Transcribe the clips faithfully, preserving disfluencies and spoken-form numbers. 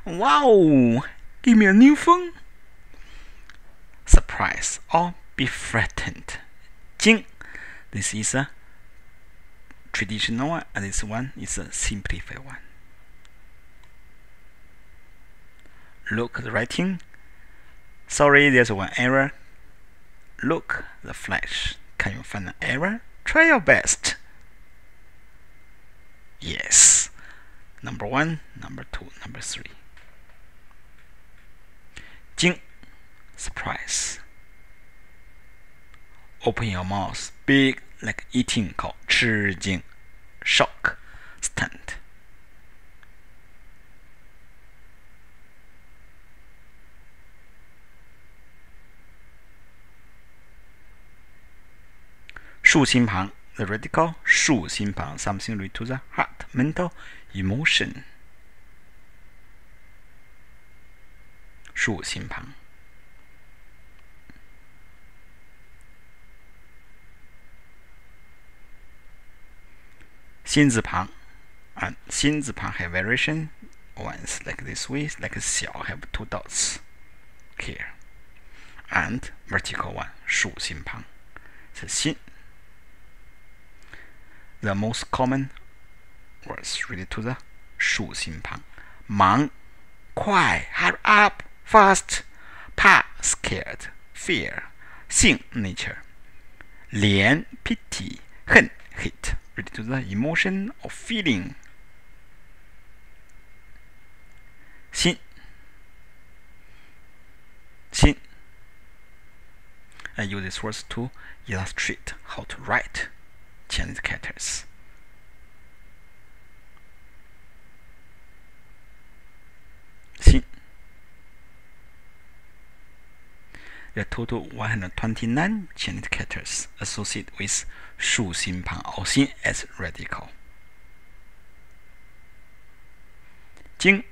Wow! Give me a new phone! Surprise or be frightened. Jīng. This is a traditional one, and this one is a simplified one. Look at the writing. Sorry, there's one error. Look the flash. Can you find an error? Try your best. Yes. Number one, number two, number three. Jīng. Surprise. Open your mouth big like eating, called 吃惊. Shock. Stunned.竖心旁 the radical 竖心旁 something related to the heart, mental, emotion. 竖心旁心字旁 and 心字旁 have variation. One's like this way, like 小 have two dots here. And vertical one 竖心旁是心。The most common words related to the 竖心旁忙快 hurry up, fast, 怕 scared, fear, 性 nature, 怜 pity, 恨 hate, related to the emotion or feeling. 心心 I use these words to illustrate how to write Chinese characters. Xin. There are total one hundred twenty-nine Chinese characters associated with 竖心旁 or 心 as radical. Jīng.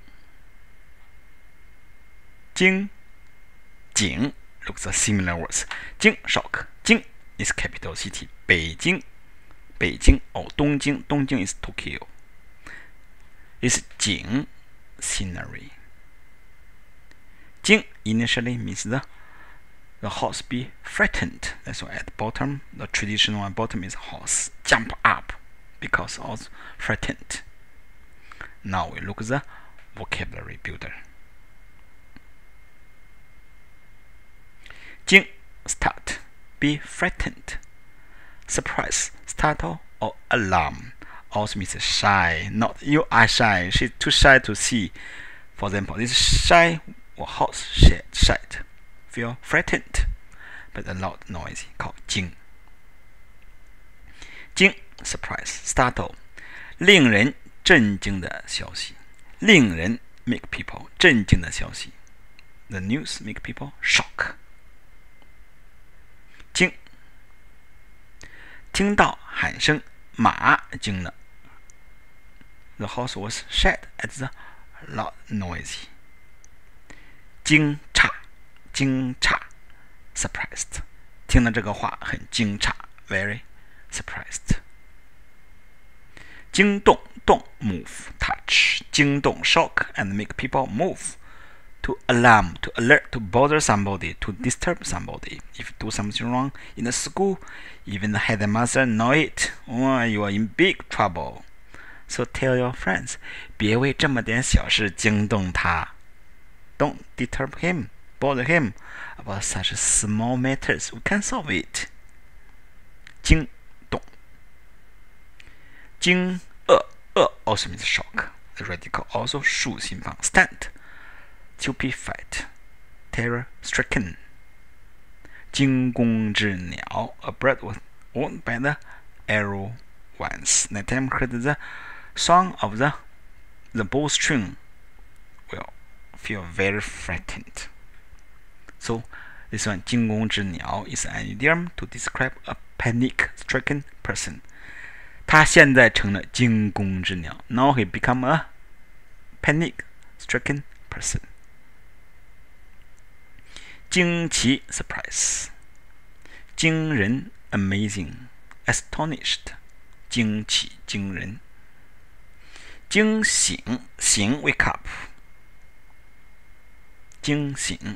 Jīng. Jīng. Looks like similar words. Jīng, shock. Jīng is capital city. Beijing. Beijing or Dongjing. Dongjing is Tokyo. It's jīng, scenery. Jīng initially means the the horse be frightened. That's why at the bottom, the traditional one bottom is horse jump up because of frightened. Now we look at the vocabulary builder. Jīng, start, be frightened. Surprise, startle, or alarm. Also means shy. Not you are shy. She's too shy to see. For example, this shy or horse shy, shy. Feel frightened, but a loud noise called 惊. 惊 surprise, startle. 令人震惊的消息。令人 make people 震惊的消息。The news make people shock. 惊听到喊声，马惊了。The horse was shed at the loud noise. 惊诧，惊诧 surprised. 听了这个话很惊诧 very surprised. 惊动，动 move, touch. 惊动 shock and make people move. To alarm, to alert, to bother somebody, to disturb somebody. If you do something wrong in the school, even the headmaster know it, or you are in big trouble. So tell your friends, 别为这么点小事惊动他。Don't disturb him, bother him about such small matters. We can solve it. 惊动。惊愕，愕 also means shock. The radical also 竖心旁 stand. Stupefied, terror-stricken. 惊弓之鸟 a bird was owned by the arrow once. Next time heard the song of the the bowstring will feel very frightened. So this one 惊弓之鸟 is an idiom to describe a panic-stricken person. 他现在成了惊弓之鸟 Now he become a panic-stricken person. 惊奇 surprise. 惊人 amazing, astonished. 惊奇惊人。惊醒醒 wake up. 惊醒。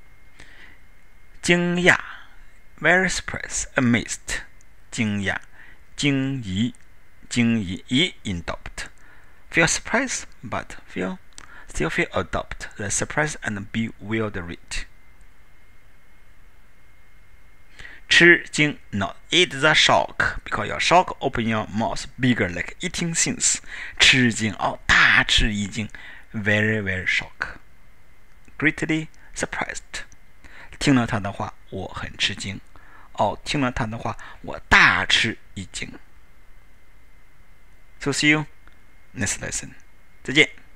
惊讶 very surprised, amazed. 惊讶，惊疑，惊疑，疑 in doubt. Feel surprised, but feel still feel a doubt. The surprise and bewildered. 吃惊 not eat the shock, because your shock open your mouth bigger like eating things. 吃惊哦，大吃一惊 very very shock. Greatly surprised. 听了他的话，我很吃惊。哦，听了他的话，我大吃一惊。So see you next lesson. 再见。